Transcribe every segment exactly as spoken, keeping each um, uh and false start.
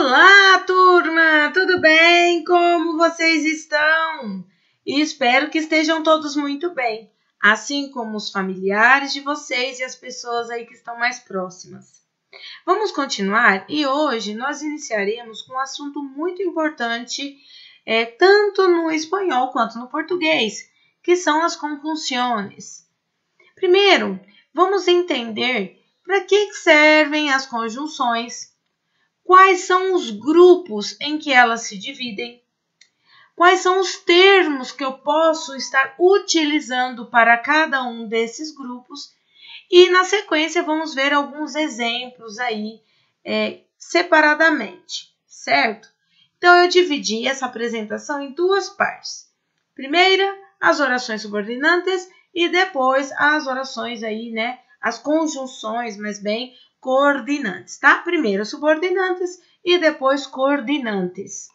Olá, turma! Tudo bem? Como vocês estão? Espero que estejam todos muito bem, assim como os familiares de vocês e as pessoas aí que estão mais próximas. Vamos continuar e hoje nós iniciaremos com um assunto muito importante, é, tanto no espanhol quanto no português, que são as conjunções. Primeiro, vamos entender para que servem as conjunções. Quais são os grupos em que elas se dividem? Quais são os termos que eu posso estar utilizando para cada um desses grupos? E na sequência vamos ver alguns exemplos aí é, separadamente, certo? Então eu dividi essa apresentação em duas partes. Primeira, as orações subordinantes e depois as orações aí, né? As conjunções, mas bem coordinantes, tá? Primeiro subordinantes e depois coordinantes.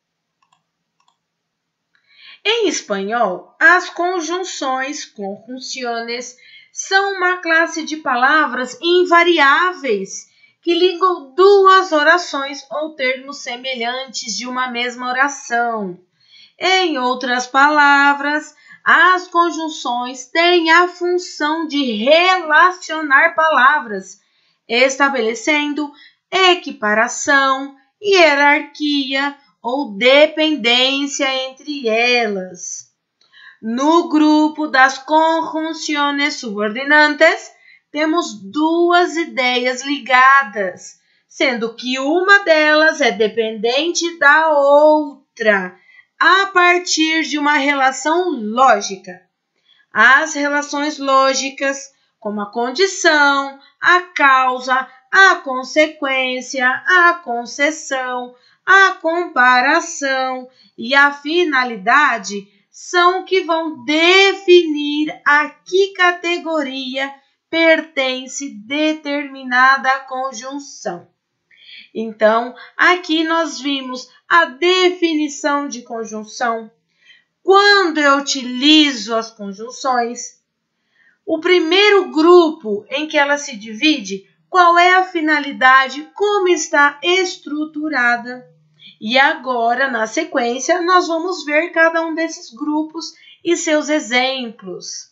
Em espanhol, as conjunções, conjunciones, são uma classe de palavras invariáveis que ligam duas orações ou termos semelhantes de uma mesma oração. Em outras palavras, as conjunções têm a função de relacionar palavras, estabelecendo equiparação, hierarquia ou dependência entre elas. No grupo das conjunções subordinantes, temos duas ideias ligadas, sendo que uma delas é dependente da outra, a partir de uma relação lógica. As relações lógicas, como a condição, a causa, a consequência, a concessão, a comparação e a finalidade, são que vão definir a que categoria pertence determinada conjunção. Então, aqui nós vimos a definição de conjunção. Quando eu utilizo as conjunções, o primeiro grupo em que ela se divide, qual é a finalidade, como está estruturada. E agora, na sequência, nós vamos ver cada um desses grupos e seus exemplos.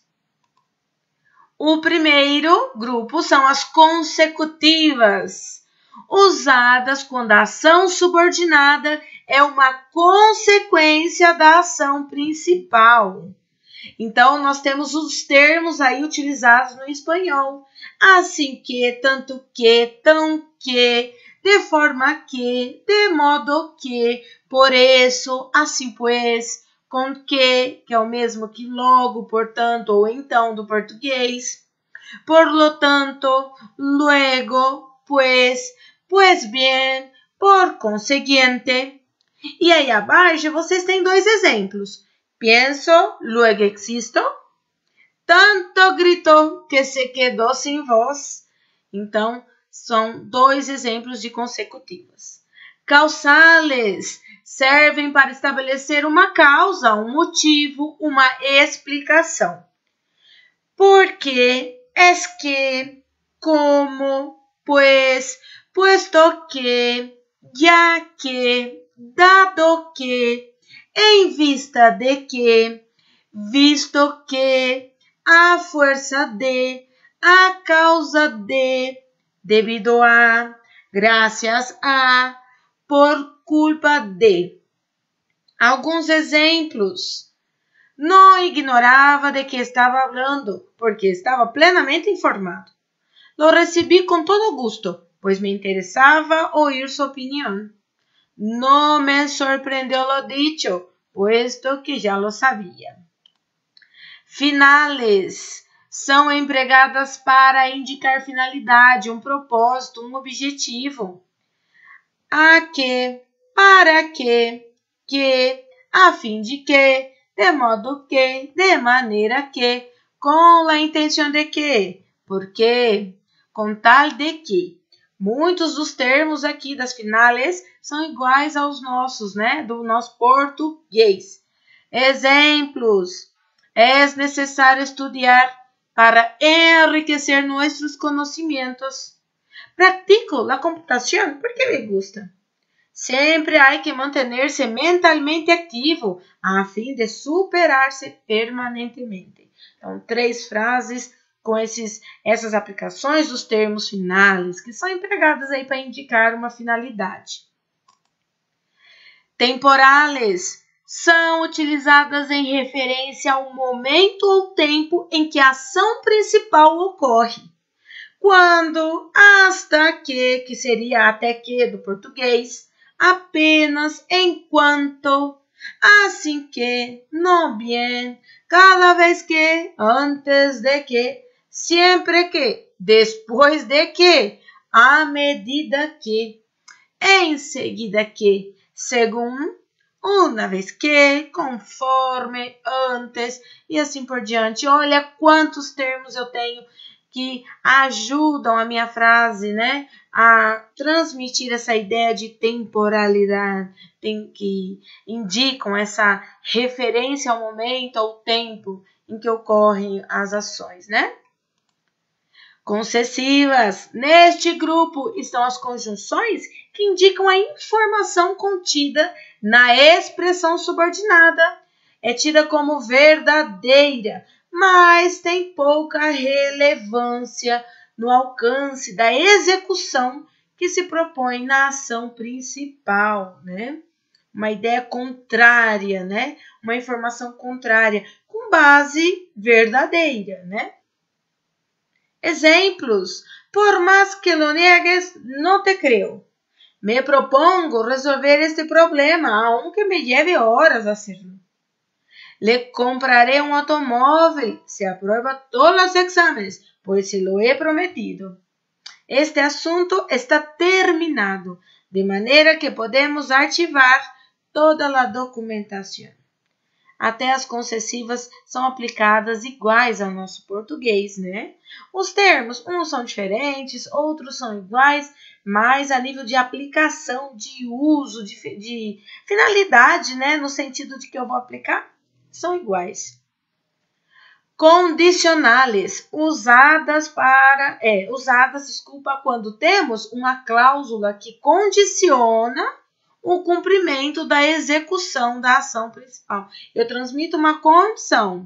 O primeiro grupo são as consecutivas, usadas quando a ação subordinada é uma consequência da ação principal. Então, nós temos os termos aí utilizados no espanhol. Assim que, tanto que, tão que, de forma que, de modo que, por isso, assim pues, com que, que é o mesmo que logo, portanto, ou então do português. Por lo tanto, luego, pues, pues bien, por consiguiente. E aí abaixo vocês têm dois exemplos. Pienso, luego existo. Tanto gritou que se quedou sem voz. Então, são dois exemplos de consecutivas. Causales servem para estabelecer uma causa, um motivo, uma explicação. Porque, es que, como, pues, puesto que, ya que, dado que, em vista de que, visto que, a fuerza de, a causa de, debido a, gracias a, por culpa de. Alguns exemplos. Não ignorava de que estava hablando, porque estava plenamente informado. Lo recebi com todo gusto, pois me interessava ouvir sua opinião. No me sorprendió lo dicho, puesto que já lo sabia. Finales são empregadas para indicar finalidade, um propósito, um objetivo. A que, para que, que, a fim de que, de modo que, de maneira que, com a intenção de que, porque, com tal de que. Muitos dos termos aqui das finales são iguais aos nossos, né? Do nosso português. Exemplos. É necessário estudar para enriquecer nossos conhecimentos. Pratico a computação porque me gusta. Sempre há que manter-se mentalmente ativo a fim de superar-se permanentemente. Então, três frases com esses, essas aplicações dos termos finais, que são empregadas aí para indicar uma finalidade. Temporales são utilizadas em referência ao momento ou tempo em que a ação principal ocorre. Quando hasta que, que seria até que do português, apenas, enquanto, assim que, no bien, cada vez que, antes de que, sempre que, depois de que, à medida que, em seguida que, según, uma vez que, conforme, antes e assim por diante. Olha quantos termos eu tenho que ajudam a minha frase, né, a transmitir essa ideia de temporalidade, tem que indicam essa referência ao momento, ao tempo em que ocorrem as ações, né? Concessivas. Neste grupo estão as conjunções que indicam a informação contida na expressão subordinada. É tida como verdadeira, mas tem pouca relevância no alcance da execução que se propõe na ação principal, né? Uma ideia contrária, né? Uma informação contrária, com base verdadeira, né? Exemplos. Por más que lo niegues, no te creo. Me propongo resolver este problema, aunque me lleve horas hacerlo. Le compraré un automóvil si aprueba todos los exámenes, pues se lo he prometido. Este asunto está terminado, de manera que podemos archivar toda a documentação. Até as concessivas são aplicadas iguais ao nosso português, né? Os termos, uns são diferentes, outros são iguais, mas a nível de aplicação, de uso, de, de finalidade, né? No sentido de que eu vou aplicar, são iguais. Condicionales, usadas para, é, usadas, desculpa, quando temos uma cláusula que condiciona o cumprimento da execução da ação principal. Eu transmito uma condição.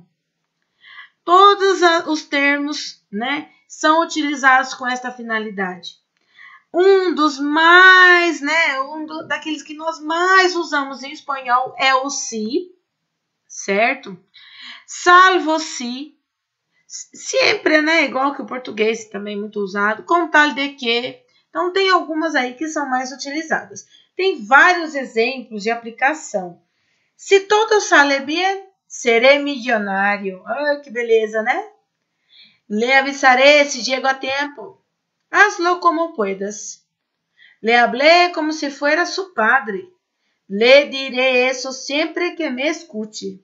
Todos os termos, né, são utilizados com esta finalidade. Um dos mais, né, um do, daqueles que nós mais usamos em espanhol é o si, certo? Salvo si, sempre, né, igual que o português também é muito usado, com tal de que. Então, tem algumas aí que são mais utilizadas. Tem vários exemplos de aplicação. Se todo sale bien, seré milionário. Ai, que beleza, né? Le avisaré si llego a tiempo. Hazlo como puedas. Le hablé como si fuera su padre. Le diré eso siempre que me escuche.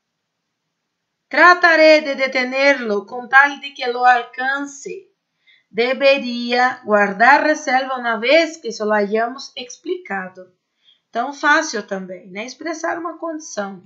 Trataré de detenerlo con tal de que lo alcance. Deveria guardar reserva uma vez que isso lo hayamos explicado. Então, fácil também, né? Expressar uma condição.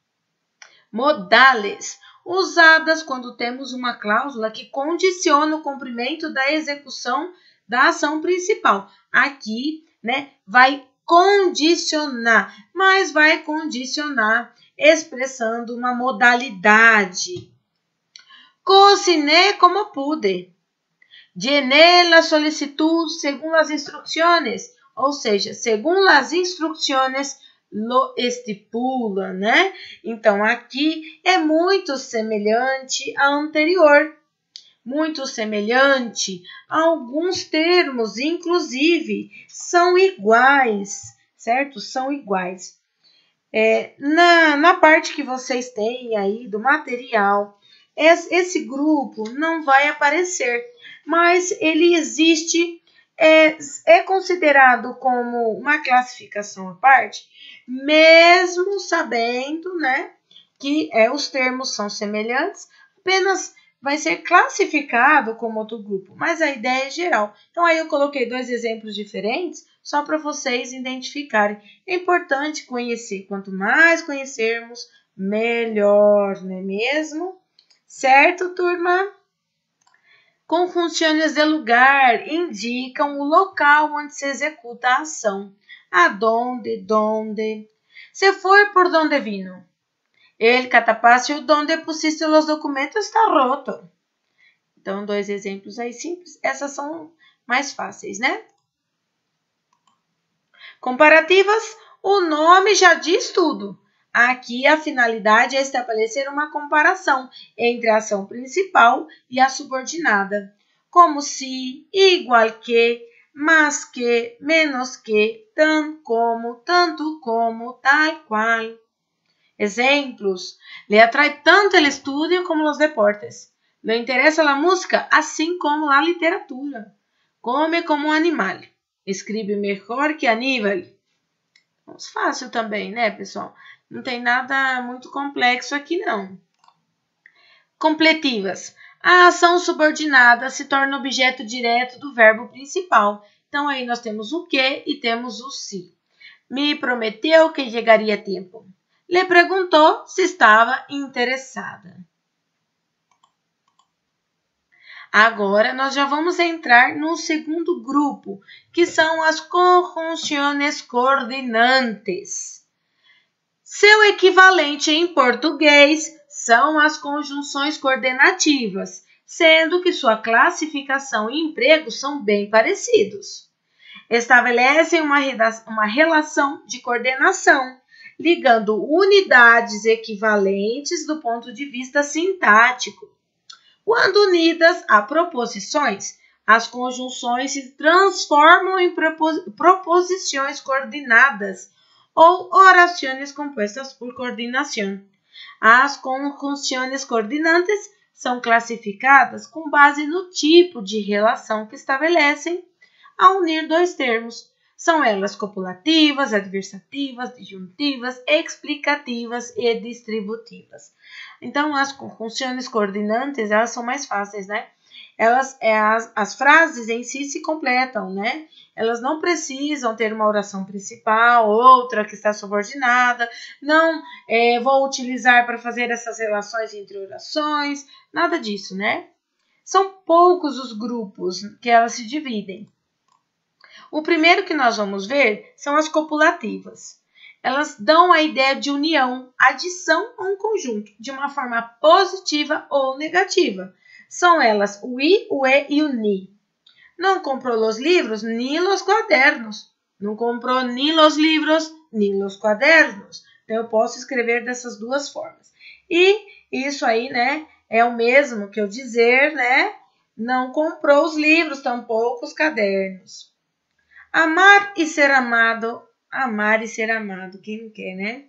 Modales, usadas quando temos uma cláusula que condiciona o cumprimento da execução da ação principal. Aqui, né, vai condicionar, mas vai condicionar expressando uma modalidade. Cociné como pude. Llené la solicitud según las instrucciones, ou seja, según as instrucciones lo estipula, né? Então, aqui é muito semelhante à anterior, muito semelhante a alguns termos, inclusive, são iguais, certo? São iguais. É, na, na parte que vocês têm aí do material, esse, esse grupo não vai aparecer, mas ele existe, é, é considerado como uma classificação à parte, mesmo sabendo, né, que é, os termos são semelhantes, apenas vai ser classificado como outro grupo, mas a ideia é geral. Então, aí eu coloquei dois exemplos diferentes, só para vocês identificarem. É importante conhecer, quanto mais conhecermos, melhor, não é mesmo? Certo, turma? Conjunções de lugar indicam o local onde se executa a ação. Adonde, donde. Se foi por donde vino. El catapásio donde pusiste os documentos está roto. Então, dois exemplos aí simples. Essas são mais fáceis, né? Comparativas, o nome já diz tudo. Aqui a finalidade é estabelecer uma comparação entre a ação principal e a subordinada, como se, igual que, mas que, menos que, tan como, tanto como, tal qual. Exemplos: le atrai tanto el estudio como los deportes. Le interesa la música, assim como la literatura. Come como um animal. Escreve melhor que Aníbal. Fácil também, né, pessoal? Não tem nada muito complexo aqui, não. Completivas. A ação subordinada se torna objeto direto do verbo principal. Então, aí nós temos o que e temos o se. Me prometeu que chegaria a tempo. Le perguntou se estava interessada. Agora, nós já vamos entrar no segundo grupo, que são as conjunções coordenantes. Seu equivalente em português são as conjunções coordenativas, sendo que sua classificação e emprego são bem parecidos. Estabelecem uma, uma relação de coordenação, ligando unidades equivalentes do ponto de vista sintático. Quando unidas a proposições, as conjunções se transformam em proposições coordenadas ou orações compostas por coordenação. As conjunções coordenantes são classificadas com base no tipo de relação que estabelecem ao unir dois termos. São elas copulativas, adversativas, disjuntivas, explicativas e distributivas. Então, as conjunções coordenantes, elas são mais fáceis, né? Elas, é, as, as frases em si se completam, né? Elas não precisam ter uma oração principal, outra que está subordinada. Não é, vou utilizar para fazer essas relações entre orações, nada disso, né? São poucos os grupos que elas se dividem. O primeiro que nós vamos ver são as copulativas. Elas dão a ideia de união, adição a um conjunto, de uma forma positiva ou negativa. São elas o i, o e e o ni. Não comprou os livros, nem os quadernos. Não comprou nem os livros, nem os quadernos. Então, eu posso escrever dessas duas formas. E isso aí, né, é o mesmo que eu dizer, né, não comprou os livros, tampouco os cadernos. Amar e ser amado, amar e ser amado, quem não quer, né?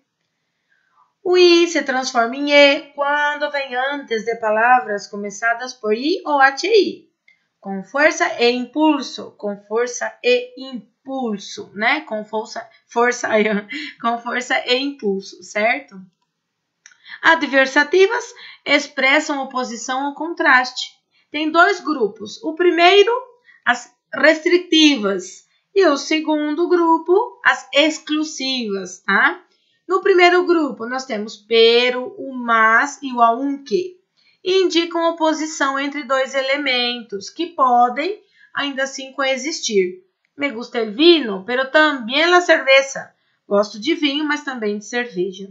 O i se transforma em e quando vem antes de palavras começadas por i ou ati. Com força e impulso, com força e impulso, né? Com força, força, com força e impulso, certo? Adversativas expressam oposição ou contraste. Tem dois grupos. O primeiro, as restritivas. E o segundo grupo, as exclusivas, tá? No primeiro grupo, nós temos pero, o mas e o aunque. E indicam oposição entre dois elementos que podem, ainda assim, coexistir. Me gusta el vino, pero también la cerveza. Gosto de vinho, mas também de cerveja.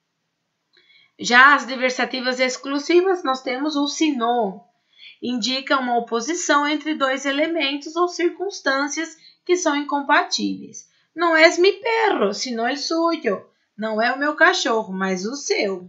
Já as diversativas exclusivas, nós temos o sino. Indica uma oposição entre dois elementos ou circunstâncias que são incompatíveis. Não és mi perro, sino el suyo. Não é o meu cachorro, mas o seu.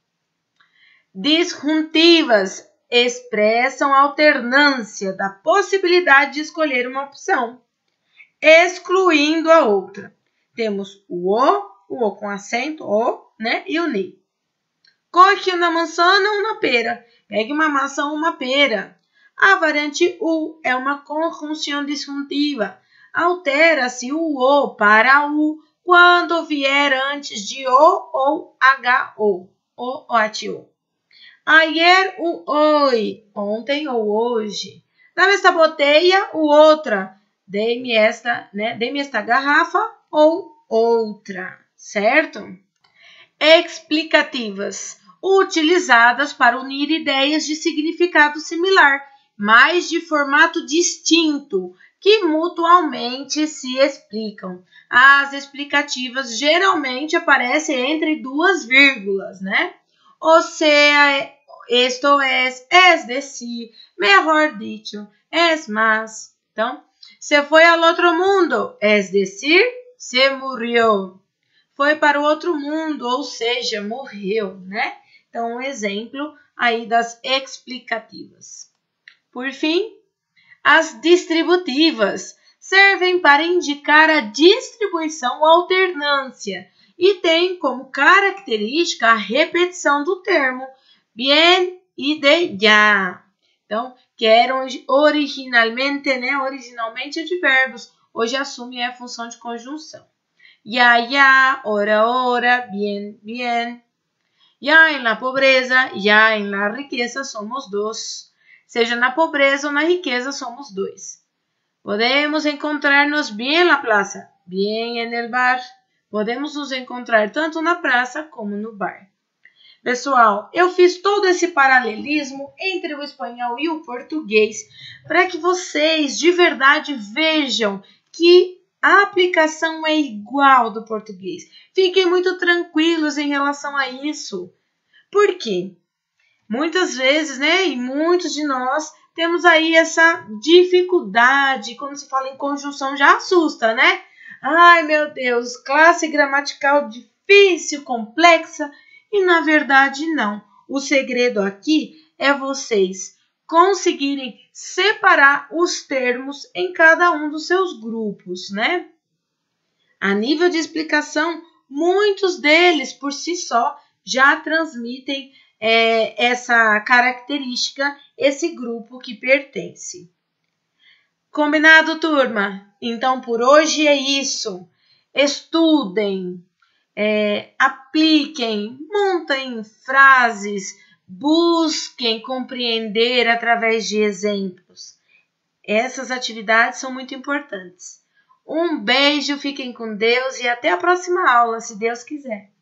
Disjuntivas expressam a alternância da possibilidade de escolher uma opção, excluindo a outra. Temos o o, o o com acento, o, né, e o ni. Coge uma maçã ou uma pera. Pegue uma maçã ou uma pera. A variante u é uma conjunção disjuntiva. Altera-se o o para u quando vier antes de o ou ho, o ou atio. Ayer o hoy, ontem ou hoje. Dá-me esta boteia ou outra. Dê-me esta, né? Dê-me esta garrafa ou outra, certo? Explicativas, utilizadas para unir ideias de significado similar mas de formato distinto, que mutualmente se explicam. As explicativas geralmente aparecem entre duas vírgulas, né? O sea, esto es, es decir, mejor dicho, es más. Então, se foi ao outro mundo, es decir, se morreu. Foi para o outro mundo, ou seja, morreu, né? Então, um exemplo aí das explicativas. Por fim, as distributivas servem para indicar a distribuição ou alternância e têm como característica a repetição do termo bien e de ya. Então, que eram originalmente, né, originalmente advérbios, hoje assume a função de conjunção. Ya, ya, ora, ora, bien, bien. Ya en la pobreza, ya en la riqueza somos dos. Seja na pobreza ou na riqueza, somos dois. Podemos encontrar-nos bien na praça, bien en el bar. Podemos nos encontrar tanto na praça como no bar. Pessoal, eu fiz todo esse paralelismo entre o espanhol e o português para que vocês de verdade vejam que a aplicação é igual do português. Fiquem muito tranquilos em relação a isso. Por quê? Muitas vezes, né, e muitos de nós temos aí essa dificuldade, quando se fala em conjunção já assusta, né? Ai, meu Deus, classe gramatical difícil, complexa, e na verdade não. O segredo aqui é vocês conseguirem separar os termos em cada um dos seus grupos, né? A nível de explicação, muitos deles por si só já transmitem é, essa característica, esse grupo que pertence. Combinado, turma? Então, por hoje é isso. Estudem, é, apliquem, montem frases, busquem compreender através de exemplos. Essas atividades são muito importantes. Um beijo, fiquem com Deus e até a próxima aula, se Deus quiser.